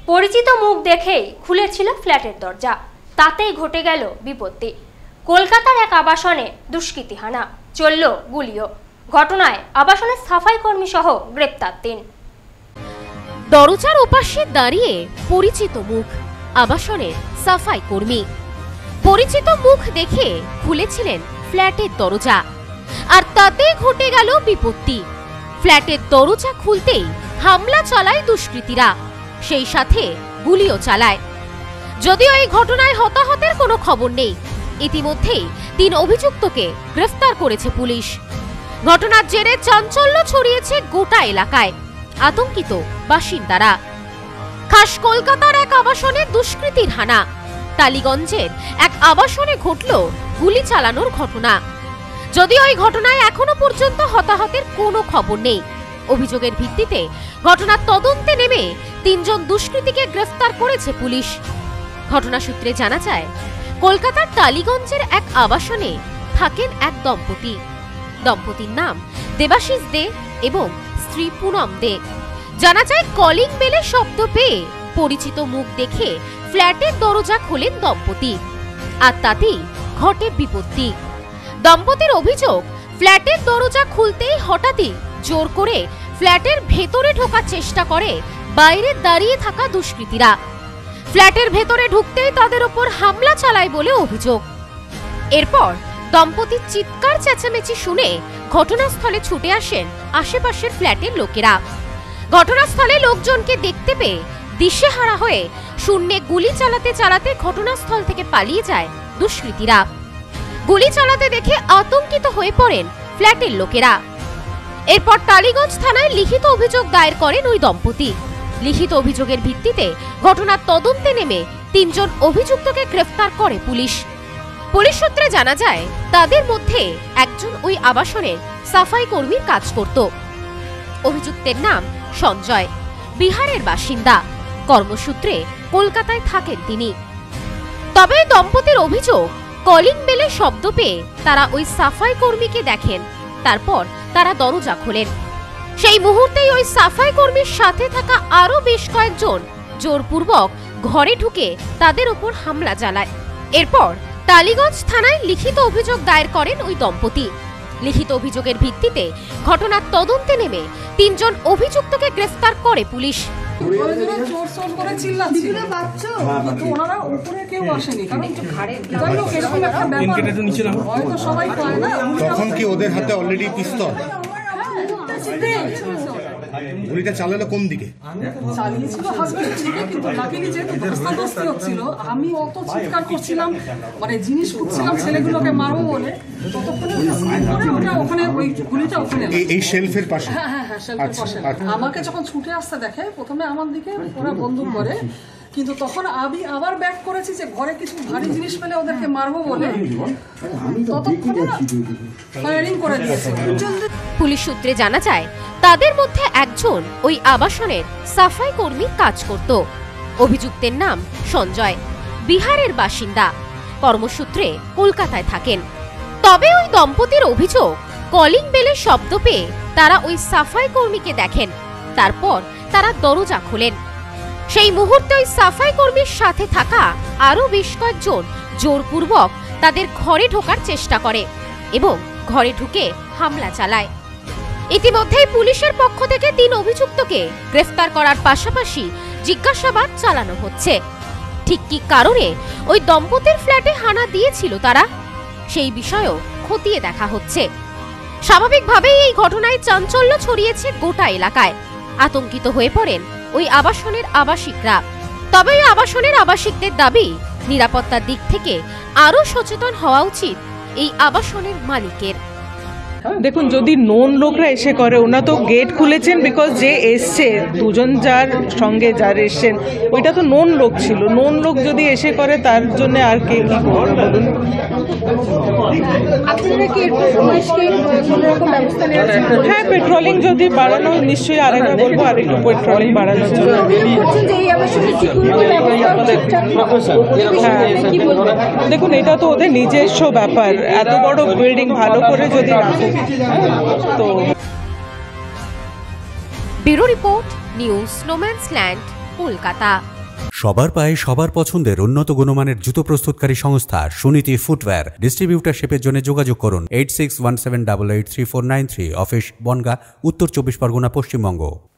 পরিচিত মুখ দেখেই খুলেছিল ফ্ল্যাটের দরজা, তাতেই ঘটে গেল বিপত্তি। কলকাতার এক আবাসনে দুষ্কৃতী হানা, চলল গুলিও। ঘটনায় আবাসনের সাফাই কর্মী সহ গ্রেপ্তার ৩। দরজার ওপাশে দাঁড়িয়ে পরিচিত মুখ, আবাসনের সাফাই কর্মী। পরিচিত মুখ দেখে খুলেছিলেন ফ্ল্যাটের দরজা, আর তাতেই ঘটে গেল বিপত্তি। ফ্ল্যাটের দরজা খুলতেই হামলা চালায় দুষ্কৃতীরা, সেই সাথে গুলিও চালায়। যদিও এই ঘটনায় হতাহতের কোনো খবর নেই, ইতিমধ্যেই ৩ অভিযুক্তকে গ্রেফতার করেছে পুলিশ। ঘটনার জেরে চাঞ্চল্য ছড়িয়েছে গোটা এলাকায়, আতঙ্কিত বাসিন্দারা। খাস কলকাতার এক আবাসনে দুষ্কৃতীর হানা, টালিগঞ্জের এক আবাসনে ঘটল গুলি চালানোর ঘটনা। যদিও এই ঘটনায় এখনো পর্যন্ত হতাহতের কোনো খবর নেই, অভিযোগের ভিত্তিতে ঘটনার তদন্তে নেমে ৩ জন দুষ্কৃতীকে গ্রেফতার করেছে পুলিশ। ঘটনা সূত্রে জানা যায়, কলকাতার টালিগঞ্জের এক আবাসনে থাকেন এক দম্পতি। দম্পতির নাম দেবাশিস দে এবং স্ত্রী পুনম দে। জানা যায়, কলিং বেলে শব্দ পেয়ে পরিচিত মুখ দেখে ফ্ল্যাটের দরজা খোলেন দম্পতি, আর তাতেই ঘটে বিপত্তি। দম্পতির অভিযোগ, ফ্ল্যাটের দরজা খুলতেই হঠাৎই জোর করে ফ্ল্যাটের ভেতরে ঢোকার চেষ্টা করে বাইরে দাঁড়িয়ে থাকা দুষ্কৃতীরা। ফ্ল্যাটের ভেতরে ঢুকতেই তাদের উপর হামলা চালায় বলে অভিযোগ। এরপর দম্পতির চিৎকার চেঁচামেচি শুনে ঘটনাস্থলে ছুটে আসেন আশেপাশের ফ্ল্যাটের লোকেরা। ঘটনাস্থলে লোকজনকে দেখতে পেয়ে দিশেহারা হয়ে শূন্যে গুলি চালাতে চালাতে ঘটনাস্থল থেকে পালিয়ে যায় দুষ্কৃতীরা। গুলি চালাতে দেখে আতঙ্কিত হয়ে পড়েন ফ্ল্যাটের লোকেরা। এরপর টালিগঞ্জ থানায় লিখিত অভিযোগ দায়ের করেন ওই দম্পতি। লিখিত অভিযোগের ভিত্তিতে ঘটনার তদন্তে নেমে ৩ জন অভিযুক্তকে গ্রেফতার করে পুলিশ। পুলিশ সূত্রে জানা যায়, তাদের মধ্যে একজন ওই আবাসনের সাফাই কর্মীর কাজ করত। অভিযুক্তের নাম সঞ্জয়, বিহারের বাসিন্দা। কর্মসূত্রে কলকাতায় থাকেন তিনি। তবে দম্পতির অভিযোগ, কলিং বেলে শব্দ পেয়ে তারা ওই সাফাই কর্মীকে দেখেন, তারপর তারা দরজা খোলেন। সেই মুহূর্তেই ওই সাফাই কর্মীর সাথে থাকা আরো বেশ কয়েকজন জোরপূর্বক ঘরে ঢুকে তাদের উপর হামলা চালায়। এরপর টালিগঞ্জ থানায় লিখিত অভিযোগ দায়ের করেন ওই দম্পতি। লিখিত অভিযোগের ভিত্তিতে ঘটনার তদন্তে নেমে ৩ জন অভিযুক্তকে গ্রেফতার করে পুলিশ। তখন কি ওদের হাতে অলরেডি পিস্তল? গুলিটা চালালো কোন দিকে? চালিয়েছিল হাজবেন্ডের দিকে, কিন্তু লাকিলি যেহেতু ধস্তাধস্তি হচ্ছিল, আমি অত চিৎকার করছিলাম, মানে জিনিস খুঁজছিলাম ছেলেগুলোকে মারবো বলে, ততক্ষণে ওটা ওখানে ওই গুলিটা ওখানে এই শেলফের পাশে। হ্যাঁ, শেলফের পাশে। আমাকে যখন ছুটে আসতে দেখে, প্রথমে আমার দিকে ওরা বন্দুক করে, কিন্তু তখন আমি আবার ব্যাক করেছি যে ঘরে কিছু ভারী জিনিস পেলে ওদেরকে মারবো বলে, ততক্ষণে ফায়ারিং করে দিয়েছে। পুলিশ সূত্রে জানা যায়, তাদের মধ্যে একজন ওই আবাসনের সাফাই কর্মীর কাজ করত। অভিযুক্তের নাম সঞ্জয়, বিহারের বাসিন্দা। কর্মসূত্রে কলকাতায় থাকেন। তবে ওই দম্পতির অভিযোগ, কলিং বেলে শব্দ পেয়ে তারা ওই সাফাই কর্মীকে দেখেন, তারপর তারা দরজা খোলেন। সেই মুহূর্তে ওই সাফাই কর্মীর সাথে থাকা আরো বেশ কয়েকজন জোরপূর্বক তাদের ঘরে ঢোকার চেষ্টা করে এবং ঘরে ঢুকে হামলা চালায়। ইতিমধ্যেই পুলিশের পক্ষ থেকে ৩ অভিযুক্তকে গ্রেফতার করার পাশাপাশি জিজ্ঞাসাবাদ চালানো হচ্ছে। ঠিক কি কারণে ওই দম্পতির ফ্ল্যাটে হানা দিয়েছিল তারা, সেই বিষয়েও খতিয়ে দেখা হচ্ছে। স্বাভাবিকভাবেই এই ঘটনায় চাঞ্চল্য ছড়িয়েছে গোটা এলাকায়, আতঙ্কিত হয়ে পড়েন ওই আবাসনের আবাসিকরা। তবে ওই আবাসনের আবাসিকদের দাবি, নিরাপত্তার দিক থেকে আরো সচেতন হওয়া উচিত এই আবাসনের মালিকের। দেখুন, যদি নোন লোকরা এসে করে, ওনা তো গেট খুলেছেন, বিকজ যে এসছে, 2 জন যার সঙ্গে যার এসছেন, ওইটা তো নোন লোক ছিল। নোন লোক যদি এসে করে, তার জন্য আর কে কি করবে বলুন? হ্যাঁ, পেট্রোলিং যদি বাড়ানো, নিশ্চয়ই আরেকবার বলবো আরেকটু পেট্রোলিং বাড়ানোর জন্য। হ্যাঁ, দেখুন, এটা তো ওদের নিজস্ব ব্যাপার। এত বড় বিল্ডিং ভালো করে যদি রাখে তো। Bureau report, news Snowman's Land, Kolkata. সবার পায়ে সবার পছন্দের উন্নত গুণমানের জুতো প্রস্তুতকারী সংস্থা সুনীতি ফুটওয়্যার। ডিস্ট্রিবিউটারশিপের জন্য যোগাযোগ করুন 8617883493, অফিস বনগাঁ, উত্তর 24 পরগনা, পশ্চিমবঙ্গ।